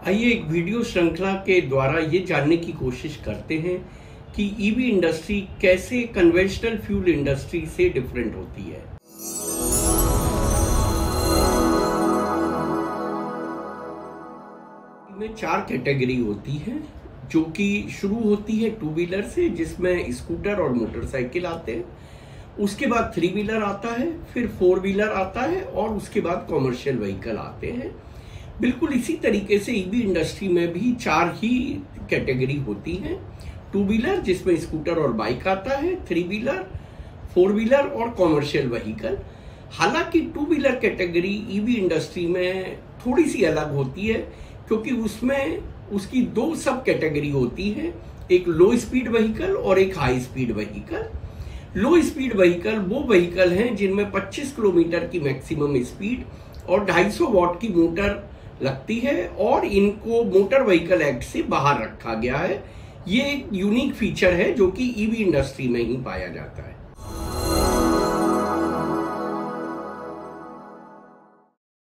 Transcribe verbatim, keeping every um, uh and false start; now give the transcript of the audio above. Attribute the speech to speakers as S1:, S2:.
S1: आइए एक वीडियो श्रृंखला के द्वारा ये जानने की कोशिश करते हैं कि ईवी इंडस्ट्री कैसे कन्वेंशनल फ्यूल इंडस्ट्री से डिफरेंट होती है। में चार कैटेगरी होती है जो कि शुरू होती है टू व्हीलर से, जिसमें स्कूटर और मोटरसाइकिल आते हैं। उसके बाद थ्री व्हीलर आता है, फिर फोर व्हीलर आता है और उसके बाद कॉमर्शियल व्हीकल आते हैं। बिल्कुल इसी तरीके से ईवी इंडस्ट्री में भी चार ही कैटेगरी होती हैं। टू व्हीलर जिसमें स्कूटर और बाइक आता है, थ्री व्हीलर, फोर व्हीलर और कॉमर्शियल व्हीकल। हालांकि two wheeler category EV industry में थोड़ी सी अलग होती है क्योंकि उसमें उसकी दो सब कैटेगरी होती है, एक लो स्पीड व्हीकल और एक high speed vehicle. Low speed vehicle वो व्हीकल हैं जिनमें पच्चीस किलोमीटर की मैक्सिमम स्पीड और ढाई सौ वॉट की मोटर लगती है और इनको मोटर व्हीकल एक्ट से बाहर रखा गया है। ये एक यूनिक फीचर है जो कि ईवी इंडस्ट्री में ही पाया जाता है।